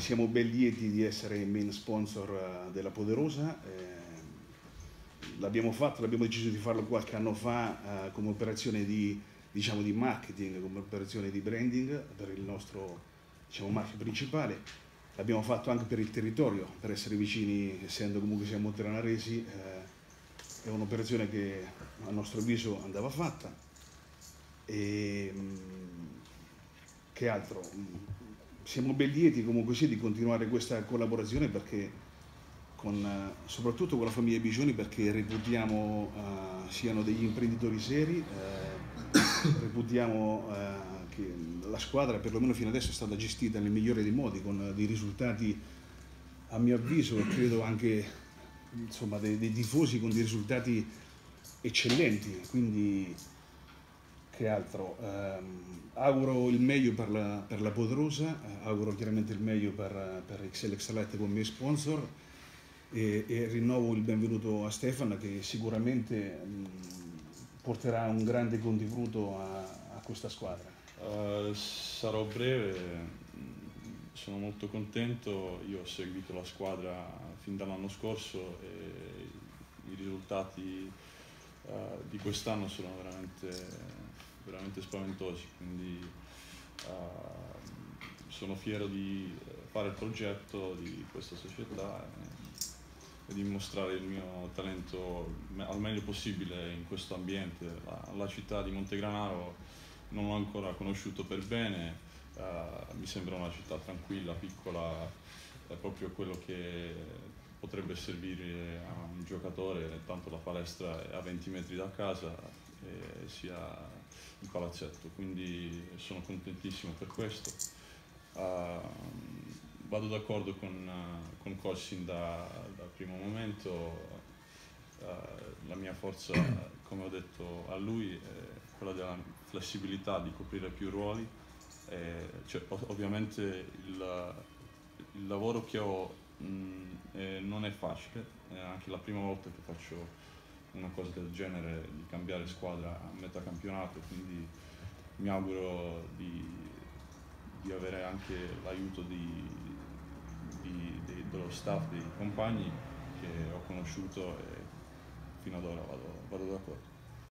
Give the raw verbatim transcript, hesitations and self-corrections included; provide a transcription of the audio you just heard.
siamo ben lieti di essere main sponsor della Poderosa. Eh, l'abbiamo fatto, l'abbiamo deciso di farlo qualche anno fa eh, come operazione di, diciamo, di marketing, come operazione di branding per il nostro, diciamo, marchio principale. L'abbiamo fatto anche per il territorio, per essere vicini, essendo comunque siamo monteranaresi. Eh, è un'operazione che a nostro avviso andava fatta. E, che altro? Siamo ben lieti comunque sì di continuare questa collaborazione, perché con, soprattutto con la famiglia Bigioni, perché reputiamo uh, siano degli imprenditori seri, eh, reputiamo uh, che la squadra perlomeno fino adesso è stata gestita nel migliore dei modi, con dei risultati a mio avviso e credo anche, insomma, dei, dei tifosi con dei risultati eccellenti. Quindi che altro? Um, auguro il meglio per la, per la Poderosa, eh, auguro chiaramente il meglio per, per X L Extralight come sponsor, e, e rinnovo il benvenuto a Stefan, che sicuramente mh, porterà un grande contributo a, a questa squadra. Uh, sarò breve, sono molto contento, io ho seguito la squadra fin dall'anno scorso e i risultati uh, di quest'anno sono veramente veramente spaventosi, quindi uh, sono fiero di fare il progetto di questa società e, e di mostrare il mio talento al meglio possibile in questo ambiente. La, la città di Montegranaro non l'ho ancora conosciuto per bene, uh, mi sembra una città tranquilla, piccola, è proprio quello che potrebbe servire a un giocatore, tanto la palestra è a venti metri da casa e sia in palazzetto, quindi sono contentissimo per questo. Uh, vado d'accordo con, uh, con Colsin da, dal primo momento, uh, la mia forza, come ho detto a lui, è quella della flessibilità, di coprire più ruoli. E, cioè, ovviamente il, il lavoro che ho mh, eh, non è facile, è anche la prima volta che faccio una cosa del genere, di cambiare squadra a metà campionato, quindi mi auguro di, di avere anche l'aiuto di, di, di, dello staff, dei compagni che ho conosciuto, e fino ad ora vado, vado d'accordo.